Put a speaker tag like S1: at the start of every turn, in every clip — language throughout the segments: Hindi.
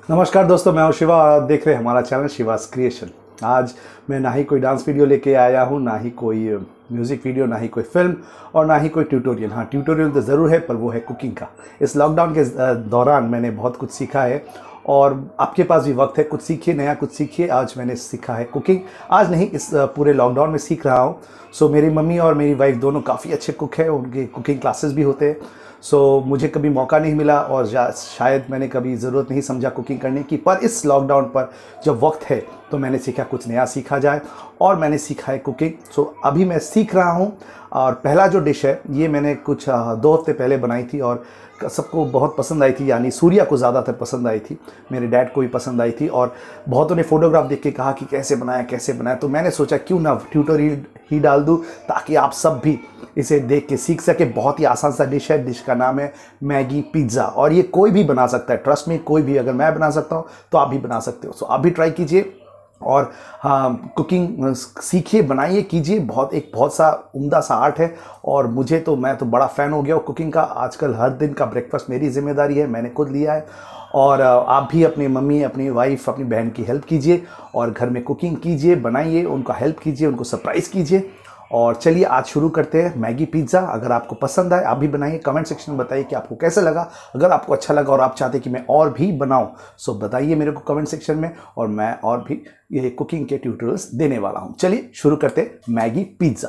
S1: नमस्कार दोस्तों, मैं हूं शिवा और आप देख रहे हैं हमारा चैनल शिवास क्रिएशन। आज मैं ना ही कोई डांस वीडियो लेके आया हूं, ना ही कोई म्यूज़िक वीडियो, ना ही कोई फिल्म और ना ही कोई ट्यूटोरियल। हाँ, ट्यूटोरियल तो ज़रूर है, पर वो है कुकिंग का। इस लॉकडाउन के दौरान मैंने बहुत कुछ सीखा है और आपके पास भी वक्त है, कुछ सीखिए, नया कुछ सीखिए। आज मैंने सीखा है कुकिंग। आज नहीं, इस पूरे लॉकडाउन में सीख रहा हूँ। सो मेरी मम्मी और मेरी वाइफ दोनों काफ़ी अच्छे कुक हैं, उनके कुकिंग क्लासेस भी होते हैं। सो मुझे कभी मौका नहीं मिला और शायद मैंने कभी ज़रूरत नहीं समझा कुकिंग करने की, पर इस लॉकडाउन पर जब वक्त है तो मैंने सीखा कुछ नया सीखा जाए और मैंने सीखा है कुकिंग। सो अभी मैं सीख रहा हूँ और पहला जो डिश है ये मैंने कुछ 2 हफ्ते पहले बनाई थी और सबको बहुत पसंद आई थी। यानी सूर्या को ज़्यादातर पसंद आई थी, मेरे डैड को भी पसंद आई थी और बहुतों ने फ़ोटोग्राफ देख के कहा कि कैसे बनाया। तो मैंने सोचा क्यों ना ट्यूटोरियल ही डाल दूँ ताकि आप सब भी इसे देख के सीख सके। बहुत ही आसान सा डिश है। डिश का नाम है मैगी पिज़्ज़ा और ये कोई भी बना सकता है। ट्रस्ट में, कोई भी, अगर मैं बना सकता हूँ तो आप भी बना सकते हो। सो आप भी ट्राई कीजिए और हाँ, कुकिंग सीखिए, बनाइए, कीजिए। बहुत सा उम्दा सा आर्ट है और मैं तो बड़ा फ़ैन हो गया हूँ कुकिंग का। आजकल हर दिन का ब्रेकफास्ट मेरी जिम्मेदारी है, मैंने खुद लिया है। और आप भी अपनी मम्मी, अपनी वाइफ, अपनी बहन की हेल्प कीजिए और घर में कुकिंग कीजिए, बनाइए, उनका हेल्प कीजिए, उनको सरप्राइज़ कीजिए। और चलिए आज शुरू करते हैं मैगी पिज़्ज़ा। अगर आपको पसंद आए आप भी बनाइए, कमेंट सेक्शन में बताइए कि आपको कैसा लगा। अगर आपको अच्छा लगा और आप चाहते कि मैं और भी बनाऊं सो बताइए मेरे को कमेंट सेक्शन में, और मैं और भी ये कुकिंग के ट्यूटोरियल्स देने वाला हूं। चलिए शुरू करते हैं मैगी पिज़्ज़ा।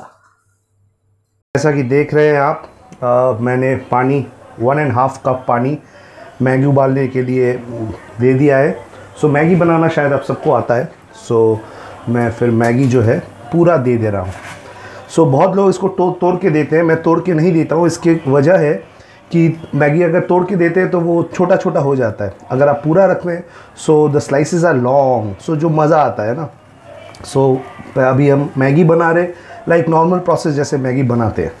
S1: जैसा कि देख रहे हैं आप, मैंने पानी 1.5 कप पानी मैगी उबालने के लिए दे दिया है। सो मैगी बनाना शायद आप सबको आता है। सो मैं फिर मैगी जो है पूरा दे रहा हूँ। सो बहुत लोग इसको तोड़ के देते हैं, मैं तोड़ के नहीं देता हूँ। इसकी वजह है कि मैगी अगर तोड़ के देते हैं तो वो छोटा छोटा हो जाता है। अगर आप पूरा रख लें so the slices are long, so जो मज़ा आता है ना। सो अभी हम मैगी बना रहे लाइक नॉर्मल प्रोसेस जैसे मैगी बनाते हैं।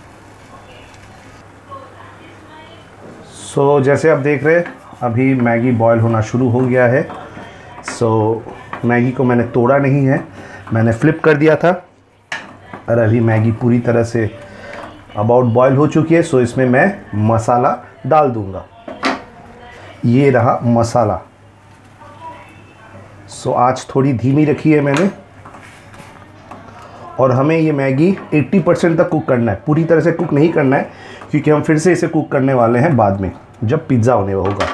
S1: सो जैसे आप देख रहे हैं अभी मैगी बॉयल होना शुरू हो गया है। सो मैगी को मैंने तोड़ा नहीं है, मैंने फ्लिप कर दिया था और अभी मैगी पूरी तरह से अबाउट बॉयल हो चुकी है। सो इसमें मैं मसाला डाल दूंगा। ये रहा मसाला। सो आँच थोड़ी धीमी रखी है मैंने और हमें ये मैगी 80% तक कुक करना है। पूरी तरह से कुक नहीं करना है क्योंकि हम फिर से इसे कुक करने वाले हैं बाद में जब पिज़्ज़ा होने होगा।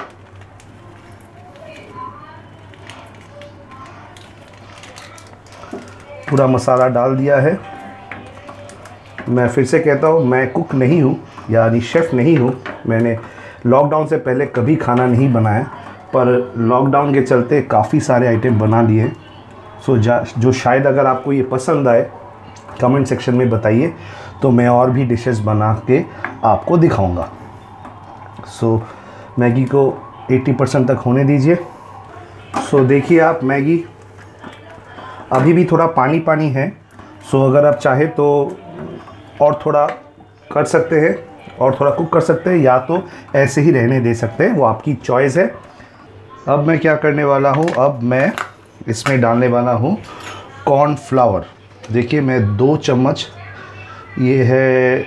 S1: पूरा मसाला डाल दिया है। मैं फिर से कहता हूँ, मैं कुक नहीं हूँ, यानी शेफ़ नहीं हूँ। मैंने लॉकडाउन से पहले कभी खाना नहीं बनाया, पर लॉकडाउन के चलते काफ़ी सारे आइटम बना लिए। सो जो शायद अगर आपको ये पसंद आए कमेंट सेक्शन में बताइए, तो मैं और भी डिशेस बना के आपको दिखाऊंगा। सो मैगी को 80% तक होने दीजिए। सो देखिए आप, मैगी अभी भी थोड़ा पानी पानी है। सो अगर आप चाहे तो और थोड़ा कर सकते हैं और थोड़ा कुक कर सकते हैं, या तो ऐसे ही रहने दे सकते हैं, वो आपकी चॉइस है। अब मैं क्या करने वाला हूँ, अब मैं इसमें डालने वाला हूँ कॉर्नफ्लावर। देखिए मैं 2 चम्मच, ये है,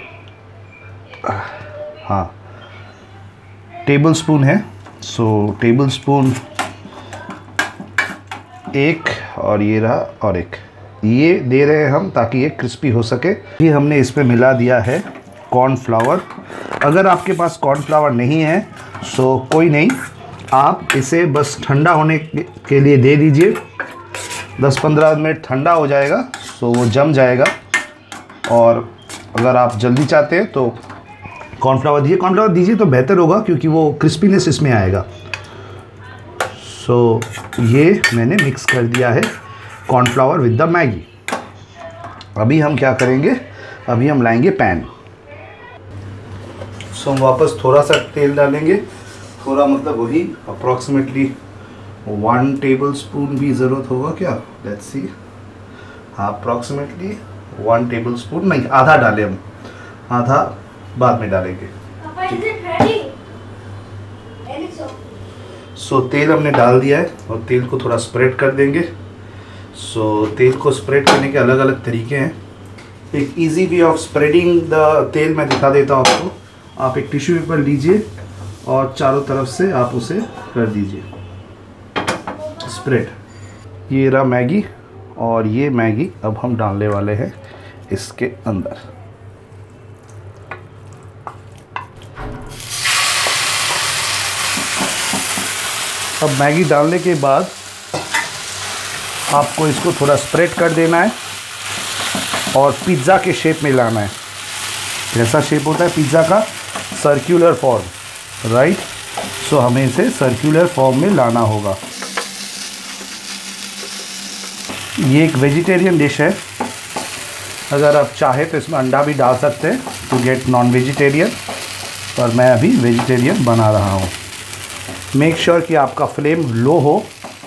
S1: हाँ, टेबल स्पून है। सो टेबल स्पून 1 और ये रहा और 1, ये दे रहे हैं हम ताकि ये क्रिस्पी हो सके। ये हमने इसमें मिला दिया है कॉर्नफ्लावर। अगर आपके पास कॉर्नफ्लावर नहीं है सो कोई नहीं, आप इसे बस ठंडा होने के लिए दे दीजिए। 10-15 मिनट ठंडा हो जाएगा सो वो जम जाएगा। और अगर आप जल्दी चाहते हैं तो कॉर्नफ्लावर दीजिए तो बेहतर होगा क्योंकि वो क्रिस्पीनेस इसमें आएगा। सो ये मैंने मिक्स कर दिया है कॉर्नफ्लावर विद द मैगी। अभी हम क्या करेंगे, अभी हम लाएंगे पैन। सो हम वापस थोड़ा सा तेल डालेंगे, थोड़ा मतलब वही अप्रॉक्सीमेटली 1 टेबल स्पून भी ज़रूरत होगा क्या, लेट्स सी। हाँ, अप्रॉक्सीमेटली 1 टेबल स्पून नहीं, आधा डालें हम, आधा बाद में डालेंगे। सो तेल हमने डाल दिया है और तेल को थोड़ा स्प्रेड कर देंगे। सो तेल को स्प्रेड करने के अलग अलग तरीके हैं। एक easy way of spreading the tel मैं दिखा देता हूँ आपको। आप एक टिश्यू पेपर लीजिए और चारों तरफ से आप उसे कर दीजिए। स्प्रेड। ये रहा मैगी, और ये मैगी अब हम डालने वाले हैं इसके अंदर। अब मैगी डालने के बाद आपको इसको थोड़ा स्प्रेड कर देना है और पिज़्ज़ा के शेप में लाना है। जैसा शेप होता है पिज़्ज़ा का, सर्कुलर फॉर्म, राइट। सो हमें इसे सर्कुलर फॉर्म में लाना होगा। ये एक वेजिटेरियन डिश है, अगर आप चाहे तो इसमें अंडा भी डाल सकते हैं टू गेट नॉन वेजिटेरियन, पर मैं अभी वेजिटेरियन बना रहा हूँ। मेक श्योर कि आपका फ्लेम लो हो,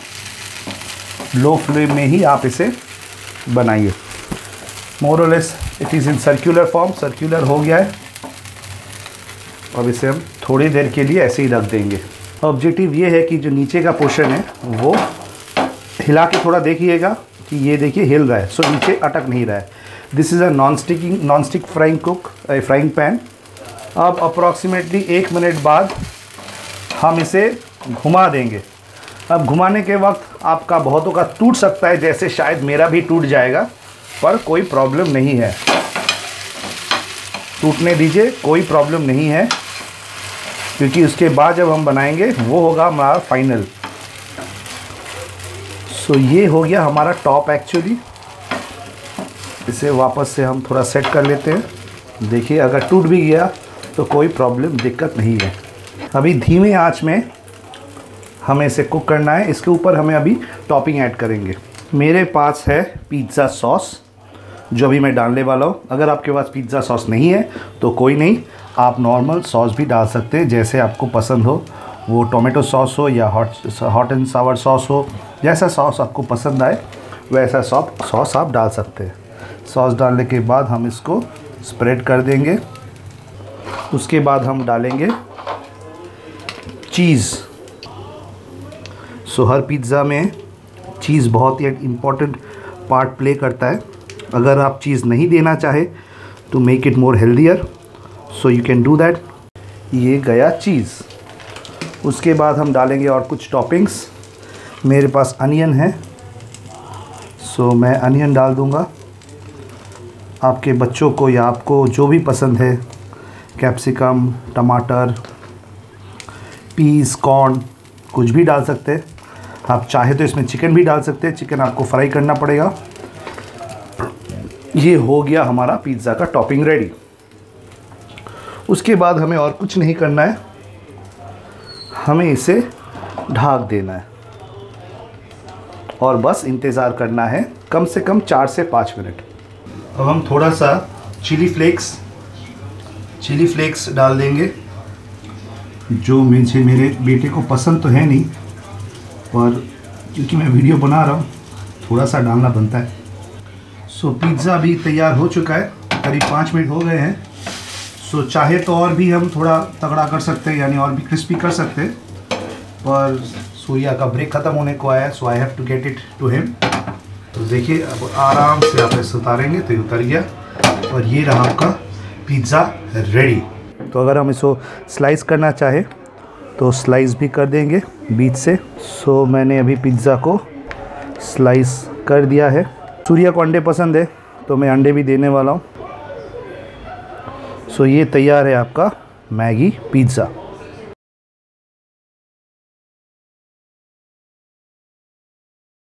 S1: लो फ्लेम में ही आप इसे बनाइए। मोर और less it is in circular form, circular हो गया है। अब इसे हम थोड़ी देर के लिए ऐसे ही रख देंगे। ऑब्जेक्टिव ये है कि जो नीचे का पोर्शन है वो हिला के थोड़ा देखिएगा कि ये देखिए हिल रहा है, सो नीचे अटक नहीं रहा है। This is a non stick frying pan. अब अप्रॉक्सीमेटली 1 मिनट बाद हम इसे घुमा देंगे। अब घुमाने के वक्त आपका बहुतों का टूट सकता है, जैसे शायद मेरा भी टूट जाएगा, पर कोई प्रॉब्लम नहीं है, टूटने दीजिए, कोई प्रॉब्लम नहीं है, क्योंकि उसके बाद जब हम बनाएंगे वो होगा हमारा फाइनल। सो ये हो गया हमारा टॉप एक्चुअली। इसे वापस से हम थोड़ा सेट कर लेते हैं। देखिए अगर टूट भी गया तो कोई प्रॉब्लम, दिक्कत नहीं है। अभी धीमे आंच में हमें इसे कुक करना है। इसके ऊपर हमें अभी टॉपिंग ऐड करेंगे। मेरे पास है पिज़्ज़ा सॉस, जो अभी मैं डालने वाला हूँ। अगर आपके पास पिज़्ज़ा सॉस नहीं है तो कोई नहीं, आप नॉर्मल सॉस भी डाल सकते हैं, जैसे आपको पसंद हो। वो टोमेटो सॉस हो या हॉट एंड सावर सॉस हो, जैसा सॉस आपको पसंद आए वैसा सॉस आप डाल सकते हैं। सॉस डालने के बाद हम इसको स्प्रेड कर देंगे। उसके बाद हम डालेंगे चीज़। सो हर पिज़्ज़ा में चीज़ बहुत ही इम्पॉर्टेंट पार्ट प्ले करता है। अगर आप चीज़ नहीं देना चाहे to make it more healthier, so you can do that. ये गया चीज़। उसके बाद हम डालेंगे और कुछ टॉपिंग्स। मेरे पास अनियन है, सो मैं अनियन डाल दूँगा। आपके बच्चों को या आपको जो भी पसंद है, कैप्सिकम, टमाटर, पीस, कॉर्न, कुछ भी डाल सकते हैं। आप चाहे तो इसमें चिकन भी डाल सकते हैं, चिकन आपको फ्राई करना पड़ेगा। ये हो गया हमारा पिज़्ज़ा का टॉपिंग रेडी। उसके बाद हमें और कुछ नहीं करना है, हमें इसे ढक देना है और बस इंतज़ार करना है कम से कम 4 से 5 मिनट। अब हम थोड़ा सा चिली फ्लेक्स डाल देंगे, जो मेरे बेटे को पसंद तो है नहीं, पर क्योंकि मैं वीडियो बना रहा हूँ थोड़ा सा डालना बनता है। सो पिज़्ज़ा भी तैयार हो चुका है, करीब 5 मिनट हो गए हैं। सो चाहे तो और भी हम थोड़ा तगड़ा कर सकते हैं, यानी और भी क्रिस्पी कर सकते हैं, पर सूर्या का ब्रेक ख़त्म होने को आया है, so I have to get it to him. तो देखिए अब आराम से आप इसे उतारेंगे तो ये उतर गया, और ये रहा आपका पिज़्ज़ा रेडी। तो अगर हम इसको स्लाइस करना चाहे तो स्लाइस भी कर देंगे बीच से। सो मैंने अभी पिज़्ज़ा को स्लाइस कर दिया है। सूर्या को अंडे पसंद है तो मैं अंडे भी देने वाला हूँ। सो ये तैयार है आपका मैगी पिज़्ज़ा।